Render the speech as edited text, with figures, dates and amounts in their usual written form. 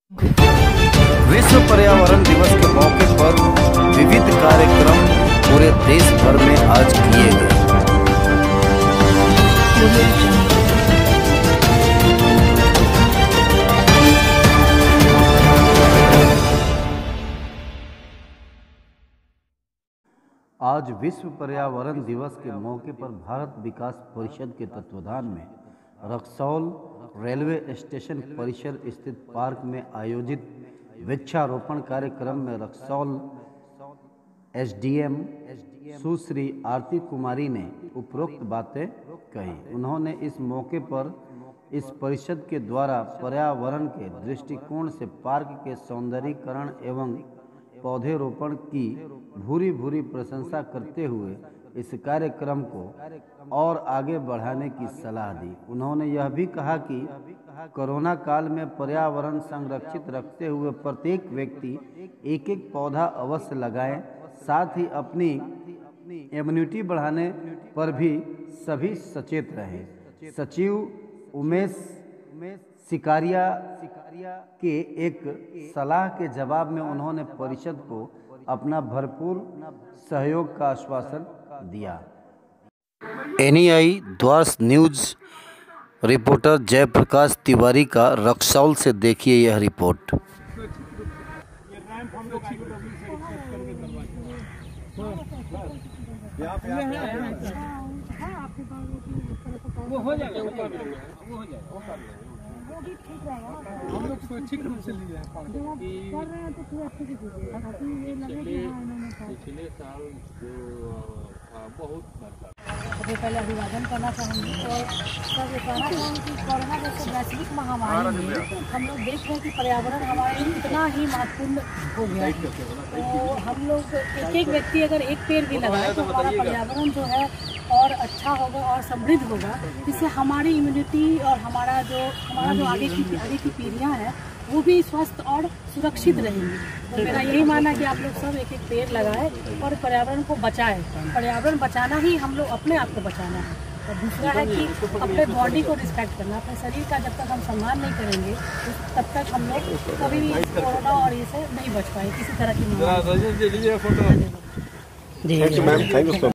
विश्व पर्यावरण दिवस के मौके पर विविध कार्यक्रम पूरे देश भर में आज किए गए। आज विश्व पर्यावरण दिवस के मौके पर भारत विकास परिषद के तत्वाधान में रक्सौल रेलवे स्टेशन परिसर स्थित पार्क में आयोजित वृक्षारोपण कार्यक्रम में रक्सौल एसडीएम सुश्री आरती कुमारी ने उपरोक्त बातें कही। उन्होंने इस मौके पर इस परिषद के द्वारा पर्यावरण के दृष्टिकोण से पार्क के सौंदर्यीकरण एवं पौधेरोपण की भूरी प्रशंसा करते हुए इस कार्यक्रम को और आगे बढ़ाने की सलाह दी। उन्होंने यह भी कहा कि कोरोना काल में पर्यावरण संरक्षित रखते हुए प्रत्येक व्यक्ति एक एक पौधा अवश्य लगाएं, साथ ही अपनी इम्यूनिटी बढ़ाने पर भी सभी सचेत रहें। सचिव उमेश सिकारिया के एक सलाह के जवाब में उन्होंने परिषद को अपना भरपूर सहयोग का आश्वासन दिया। NI Dooars news reporter Jayprakash Tiwari का रक्सौल से देखिए यह रिपोर्ट। वो हो जाएगा, वो हो जाएगा। हम लोग स्वैच्छिक रूप से लिए हैं कर रहे हैं, तो फिर अच्छे से पिछले साल जो बहुत सबसे पहले अभिवादन करना चाहूँगी और सब ये कहना चाहूँगी कि कोरोना जैसे वैश्विक महामारी में हम लोग देख रहे हैं कि पर्यावरण हमारे लिए इतना ही महत्वपूर्ण हो गया है। तो हम लोग एक व्यक्ति अगर एक पेड़ भी लगाए तो हमारा पर्यावरण जो है और अच्छा होगा और समृद्ध होगा, जिससे हमारी इम्यूनिटी और हमारा जो आगे की पीढ़ियाँ हैं वो भी स्वस्थ और सुरक्षित रहेंगी। तो मेरा यही मानना है कि आप लोग सब एक एक पेड़ लगाएं और पर्यावरण को बचाएं। पर्यावरण बचाना ही हम लोग अपने आप को बचाना है। और दूसरा है कि अपने बॉडी को रिस्पेक्ट करना, अपने शरीर का जब तक हम सम्मान नहीं करेंगे तब तक हम लोग कभी भी कोरोना और ये से नहीं बच पाए किसी तरह की।